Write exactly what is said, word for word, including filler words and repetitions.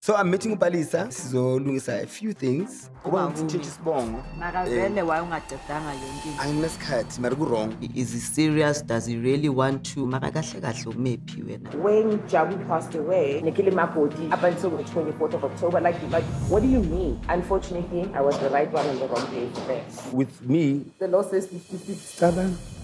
So I'm meeting Palesa. So Lungisa a few things. Wrong. Is he serious? Does he really want to? When Jabu passed away, Nikili Makoti, up until the twenty-fourth of October, like, like, what do you mean? Unfortunately, I was the right one on the wrong day for this. With me, the law says fifty-fifty.